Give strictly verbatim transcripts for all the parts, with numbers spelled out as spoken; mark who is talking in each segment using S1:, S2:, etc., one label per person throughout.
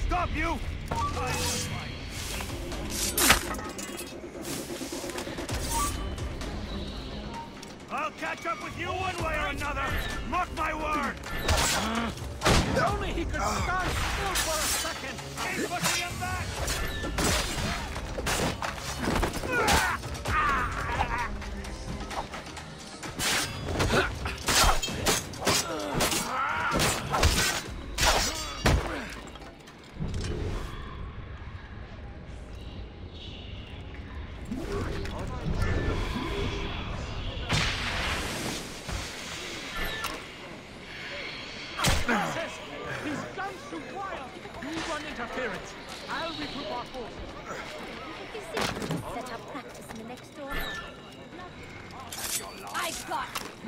S1: stop you! I'll catch up with you one way or another! Mark my word!
S2: If only he could stand still for a second!
S1: Keep pushing him back!
S2: These guns too wild! You run interference. I'll regroup our forces.
S3: You see, set up practice in the next door. I've got.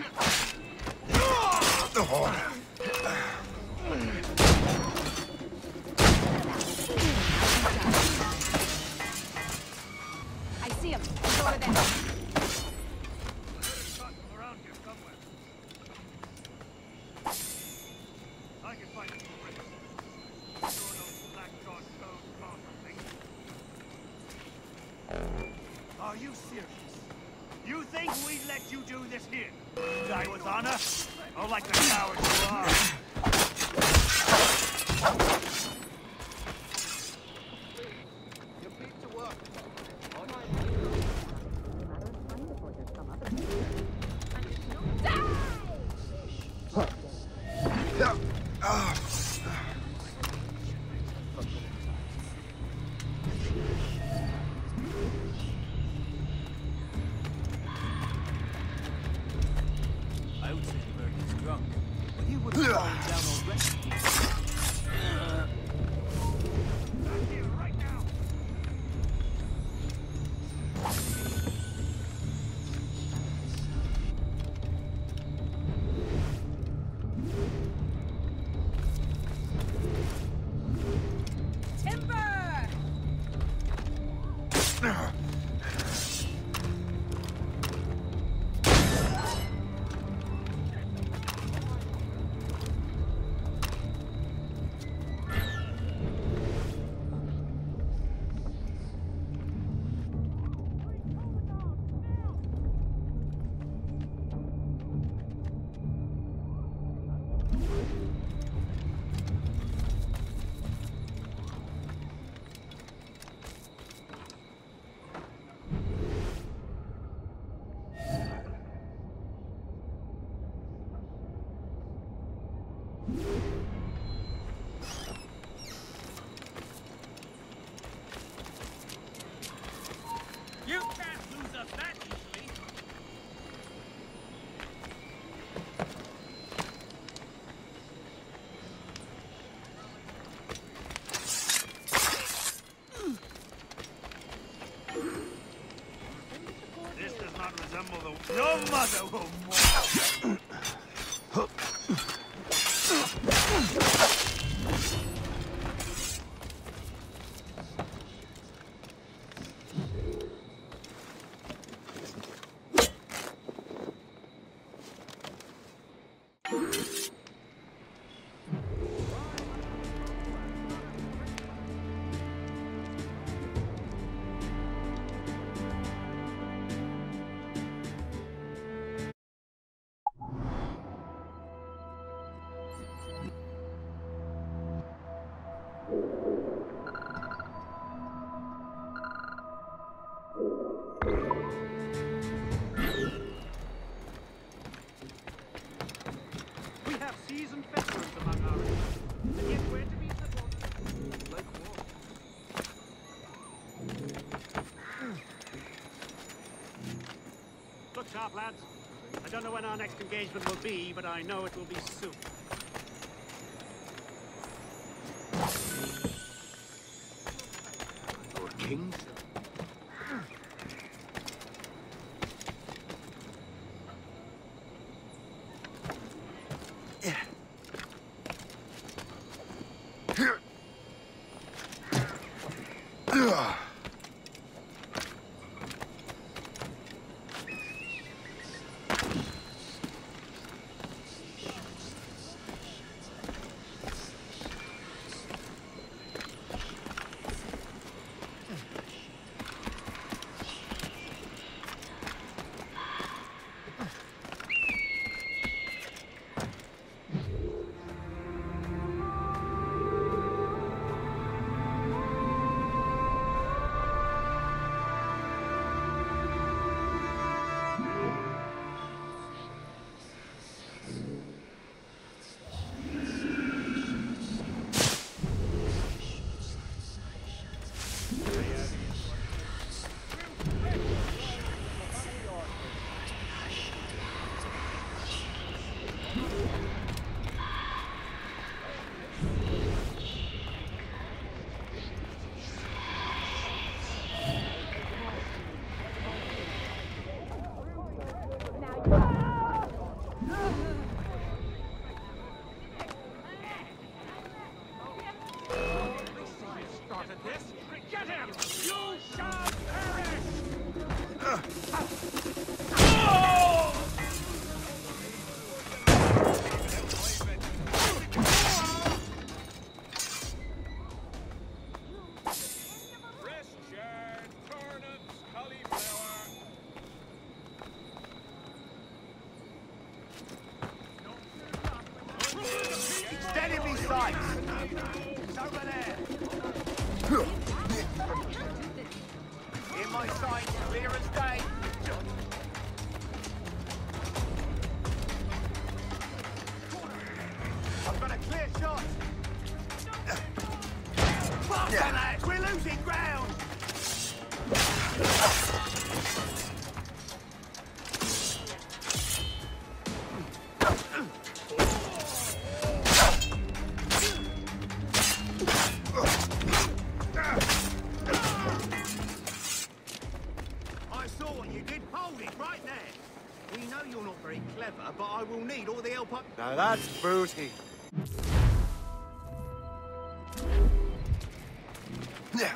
S3: I see him. He's over there.
S1: Around here somewhere. I can find it. Are you serious? You think we'd let you do this here? Die with honor? Oh, like the coward you are! You're fit to work.
S2: I would say the bird is drunk, but he would have fallen down already.
S1: Back here, right now!
S3: Timber!
S2: You can't lose us that easily.
S1: This does not resemble the... Your mother will mourn!
S2: We have seasoned veterans among our ranks, and yet we're to be supported like war. Look sharp, lads. I don't know when our next engagement will be, but I know it will be soon.
S1: Lord Kings? In my sight, clear as day. I've got a clear shot. Fuck yeah. Lads, we're losing ground. I saw what you did. Hold it right there. We know you're not very clever, but I will need all the help I...
S4: Now that's booty. Yeah.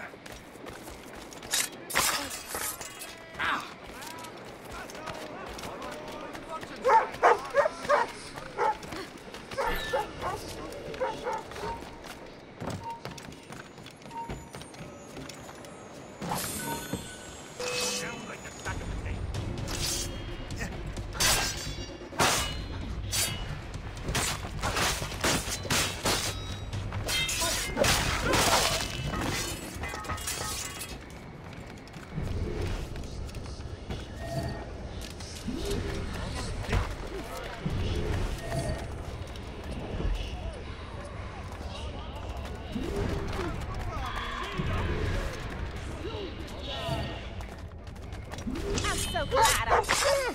S3: I'm so glad I...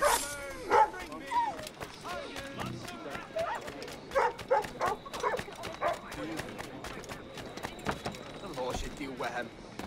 S4: Bullshit, you wham.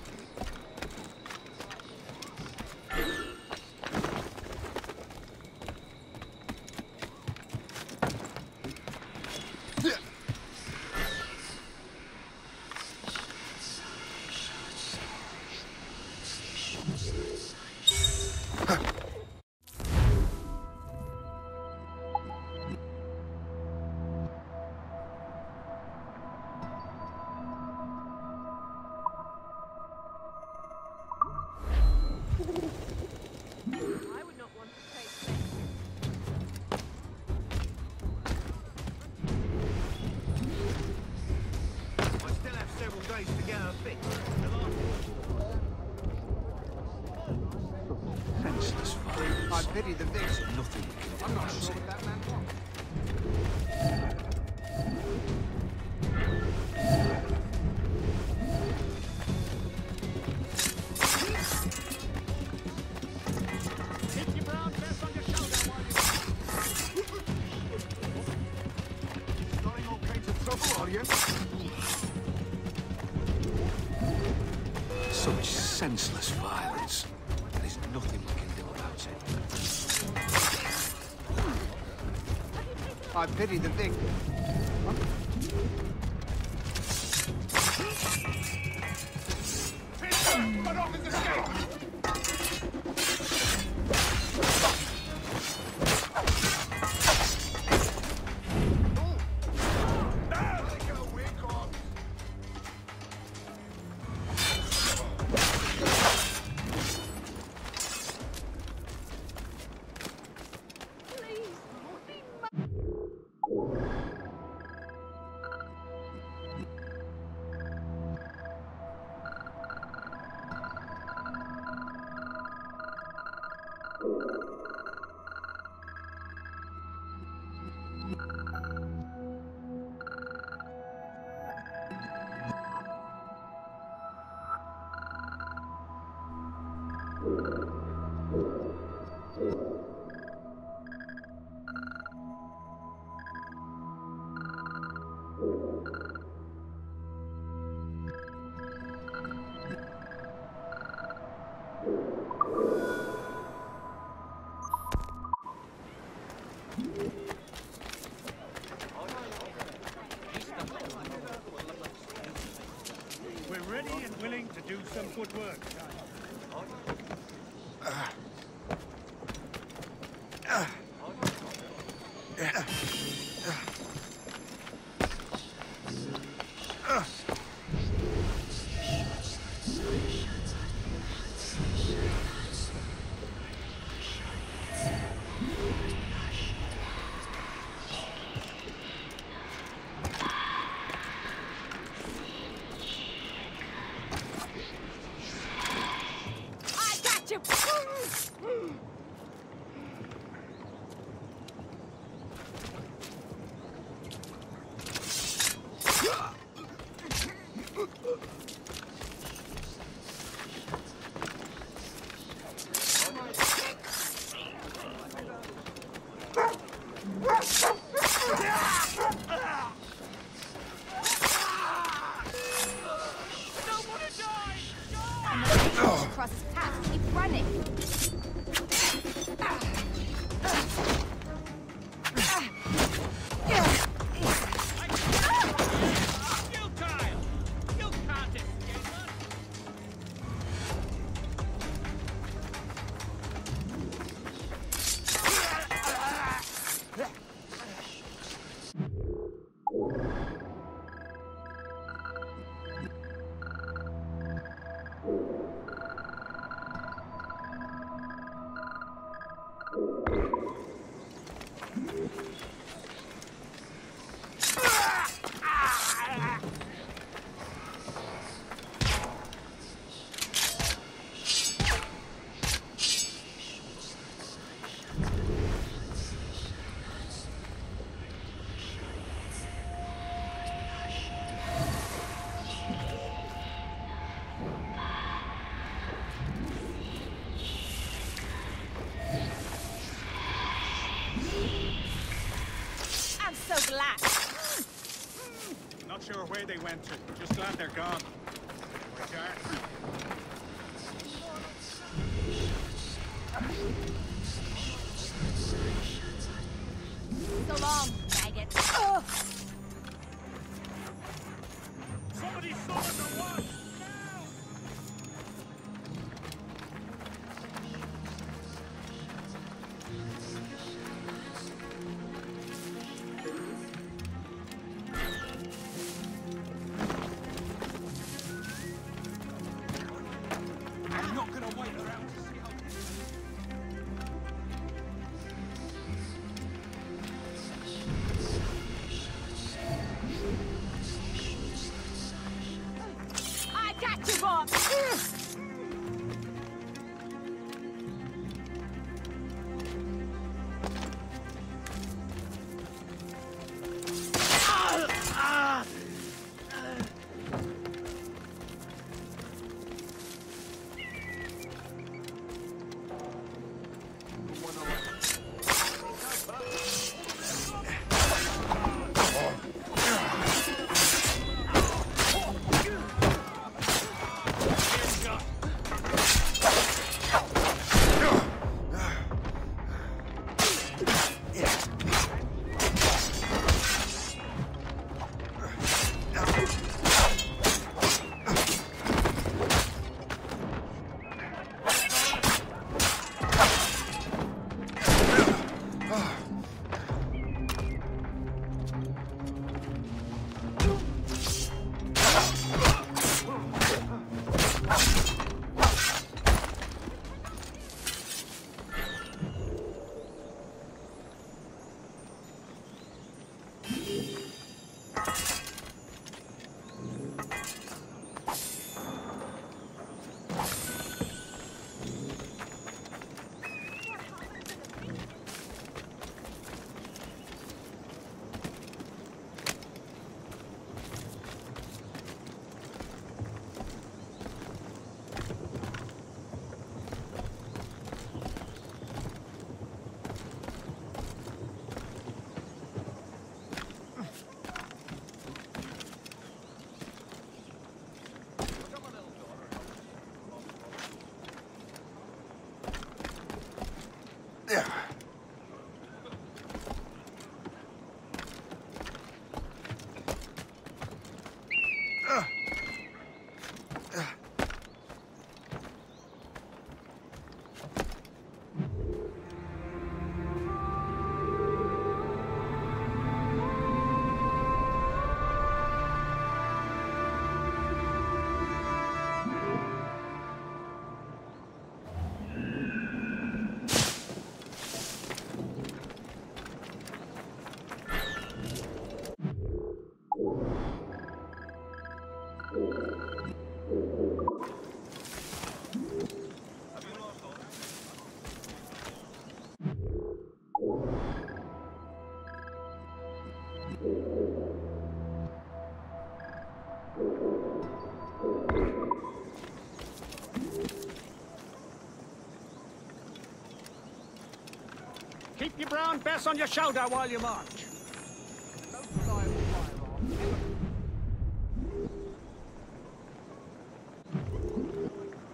S2: I would not want to take this.
S1: I still have several days to get her fixed.
S4: Senseless violence.
S1: I pity the victim.
S4: Nothing we can do
S2: I'm not
S4: about
S2: sure
S4: it.
S2: what that man wants. Keep your brown vest on your shoulder while you...
S1: Starting all kinds of trouble, are you?
S4: Such senseless violence. There's nothing we can do about it.
S1: I pity the victim. Cut off his escape! We're ready and willing to do some good work.
S3: Another across his path. Keep running. So glad.
S2: Not sure where they went to. Just glad they're gone.
S3: So long, maggot. Oh.
S1: Somebody saw the one!
S2: Keep your brown bess on your shoulder while you march. Don't rely on firearms.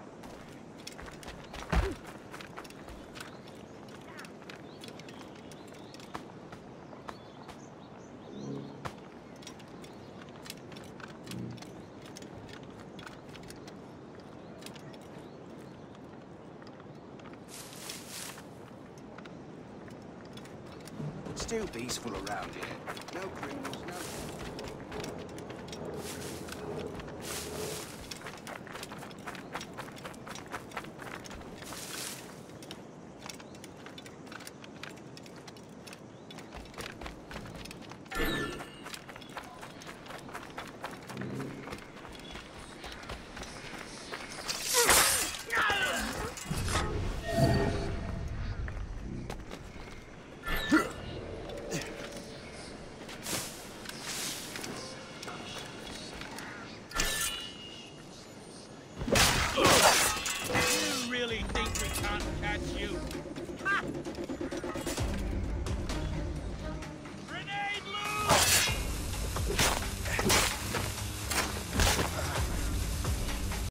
S4: too peaceful around here.
S5: No criminals, no...